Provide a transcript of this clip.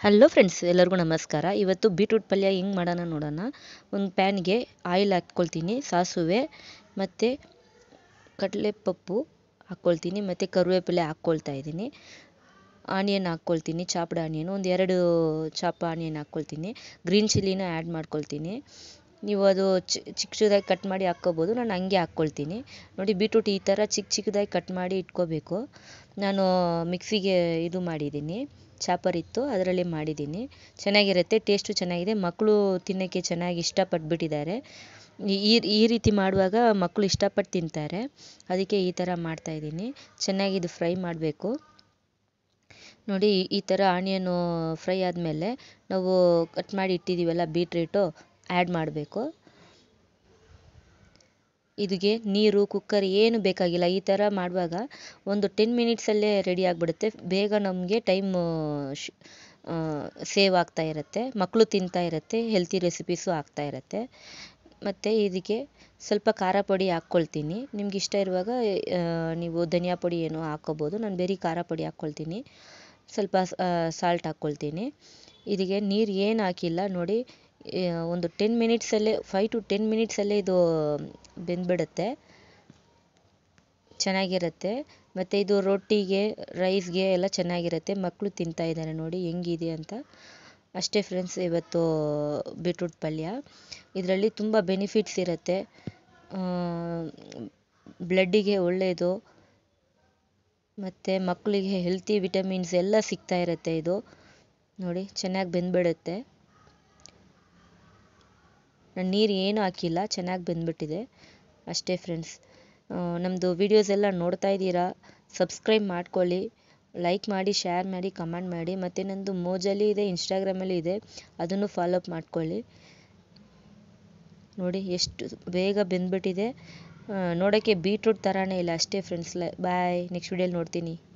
Hello friends, ಎಲ್ಲರಿಗೂ ನಮಸ್ಕಾರ. ಇವತ್ತು ಬೀಟ್ರೂಟ್ ಪಲ್ಯ ಹೆಂಗೆ ಮಾಡೋಣ ನೋಡೋಣ. ಒಂದು ಪ್ಯಾನ್ಗೆ ಆಯಿಲ್ ಹಾಕ್ಕೊಳ್ತೀನಿ, ಸಾಸಿವೆ ಮತ್ತು ಕಡಲೆಪಪ್ಪು ಹಾಕ್ಕೊಳ್ತೀನಿ ಮತ್ತು ಕರಿವೇಪಿಲೆ ಹಾಕ್ಕೊಳ್ತಾ ಇದ್ದೀನಿ. ಆನಿಯನ್ ಹಾಕ್ಕೊಳ್ತೀನಿ, ಚಾಪ್ಡ್ ಆನಿಯನ್ ಒಂದು 2 ಚಾಪ್ ಆನಿಯನ್ ಹಾಕ್ಕೊಳ್ತೀನಿ. ಗ್ರೀನ್ ಚಿಲ್ಲಿನ ಆ್ಯಡ್ ಮಾಡ್ಕೊಳ್ತೀನಿ. ನೀವು ಅದು ಚಿಕ್ಕದಾಗಿ ಕಟ್ ಮಾಡಿ ಹಾಕ್ಕೋಬೋದು, ನಾನು ಹಂಗೆ ಹಾಕ್ಕೊಳ್ತೀನಿ. ನೋಡಿ, ಬೀಟ್ರೂಟ್ ಈ ಥರ ಚಿಕ್ಕದಾಗಿ ಕಟ್ ಮಾಡಿ ಇಟ್ಕೋಬೇಕು. ನಾನು ಮಿಕ್ಸಿಗೆ ಇದು ಮಾಡಿದ್ದೀನಿ, ಚಾಪರ್ ಇತ್ತು ಅದರಲ್ಲಿ ಮಾಡಿದ್ದೀನಿ. ಚೆನ್ನಾಗಿರುತ್ತೆ, ಟೇಸ್ಟು ಚೆನ್ನಾಗಿದೆ. ಮಕ್ಕಳು ತಿನ್ನೋಕ್ಕೆ ಚೆನ್ನಾಗಿ ಇಷ್ಟಪಟ್ಬಿಟ್ಟಿದ್ದಾರೆ. ಈ ರೀತಿ ಮಾಡುವಾಗ ಮಕ್ಕಳು ಇಷ್ಟಪಟ್ಟು ತಿಂತಾರೆ, ಅದಕ್ಕೆ ಈ ಥರ ಮಾಡ್ತಾಯಿದ್ದೀನಿ. ಚೆನ್ನಾಗಿ ಇದು ಫ್ರೈ ಮಾಡಬೇಕು. ನೋಡಿ, ಈ ಥರ ಆನಿಯನು ಫ್ರೈ ಆದಮೇಲೆ ನಾವು ಕಟ್ ಮಾಡಿ ಇಟ್ಟಿದ್ದೀವಲ್ಲ ಬೀಟ್ರೂಟು ಆ್ಯಡ್ ಮಾಡಬೇಕು. ಇದಕ್ಕೆ ನೀರು, ಕುಕ್ಕರ್ ಏನು ಬೇಕಾಗಿಲ್ಲ. ಈ ಥರ ಮಾಡುವಾಗ ಒಂದು 10 ಮಿನಿಟ್ಸಲ್ಲೇ ರೆಡಿ ಆಗಿಬಿಡುತ್ತೆ. ಬೇಗ ನಮಗೆ ಟೈಮು ಸೇವ್ ಆಗ್ತಾ ಇರುತ್ತೆ, ಮಕ್ಕಳು ತಿಂತಾ ಇರುತ್ತೆ, ಹೆಲ್ತಿ ರೆಸಿಪೀಸು ಆಗ್ತಾ ಇರುತ್ತೆ. ಮತ್ತು ಇದಕ್ಕೆ ಸ್ವಲ್ಪ ಖಾರ ಪುಡಿ ಹಾಕ್ಕೊಳ್ತೀನಿ. ನಿಮ್ಗೆ ಇಷ್ಟ ಇರುವಾಗ ನೀವು ಧನಿಯಾ ಪುಡಿ ಏನೋ ಹಾಕ್ಕೋಬೋದು. ನಾನು ಬರೀ ಖಾರ ಪುಡಿ ಹಾಕ್ಕೊಳ್ತೀನಿ. ಸ್ವಲ್ಪ ಸಾಲ್ಟ್ ಹಾಕ್ಕೊಳ್ತೀನಿ. ಇದಕ್ಕೆ ನೀರು ಏನು ಹಾಕಿಲ್ಲ. ನೋಡಿ, ಒಂದು 10 ಮಿನಿಟ್ಸಲ್ಲೇ 5 to 10 ಮಿನಿಟ್ಸಲ್ಲೇ ಇದು ಬೆಂದ್ಬಿಡುತ್ತೆ, ಚೆನ್ನಾಗಿರುತ್ತೆ. ಮತ್ತು ಇದು ರೊಟ್ಟಿಗೆ, ರೈಸ್ಗೆ ಎಲ್ಲ ಚೆನ್ನಾಗಿರುತ್ತೆ. ಮಕ್ಕಳು ತಿಂತಾ ಇದ್ದಾರೆ, ನೋಡಿ ಹೆಂಗಿದೆ ಅಂತ. ಅಷ್ಟೇ ಫ್ರೆಂಡ್ಸ್, ಇವತ್ತು ಬೀಟ್ರೂಟ್ ಪಲ್ಯ. ಇದರಲ್ಲಿ ತುಂಬ ಬೆನಿಫಿಟ್ಸ್ ಇರುತ್ತೆ, ಬ್ಲಡ್ಡಿಗೆ ಒಳ್ಳೆಯದು, ಮತ್ತು ಮಕ್ಕಳಿಗೆ ಹೆಲ್ತಿ ವಿಟಮಿನ್ಸ್ ಎಲ್ಲ ಸಿಗ್ತಾ ಇರುತ್ತೆ. ಇದು ನೋಡಿ ಚೆನ್ನಾಗಿ ಬೆಂದ್ಬಿಡುತ್ತೆ. ನಾನು ನೀರು ಏನೂ ಹಾಕಿಲ್ಲ, ಚೆನ್ನಾಗಿ ಬೆಂದ್ಬಿಟ್ಟಿದೆ. ಅಷ್ಟೇ ಫ್ರೆಂಡ್ಸ್, ನಮ್ಮದು ವೀಡಿಯೋಸ್ ಎಲ್ಲ ನೋಡ್ತಾ ಇದ್ದೀರಾ, ಸಬ್ಸ್ಕ್ರೈಬ್ ಮಾಡ್ಕೊಳ್ಳಿ, ಲೈಕ್ ಮಾಡಿ, ಶೇರ್ ಮಾಡಿ, ಕಮೆಂಟ್ ಮಾಡಿ. ಮತ್ತು ನನ್ನದು ಮೋಜಲ್ಲಿ ಇದೆ, ಇನ್ಸ್ಟಾಗ್ರಾಮಲ್ಲಿ ಇದೆ, ಅದನ್ನು ಫಾಲೋ ಅಪ್ ಮಾಡ್ಕೊಳ್ಳಿ. ನೋಡಿ ಎಷ್ಟು ಬೇಗ ಬೆಂದ್ಬಿಟ್ಟಿದೆ, ನೋಡೋಕ್ಕೆ ಬೀಟ್ರೂಟ್ ಥರನೇ ಇಲ್ಲ. ಅಷ್ಟೇ ಫ್ರೆಂಡ್ಸ್, ಬಾಯ್. ನೆಕ್ಸ್ಟ್ ವೀಡಿಯೋಲಿ ನೋಡ್ತೀನಿ.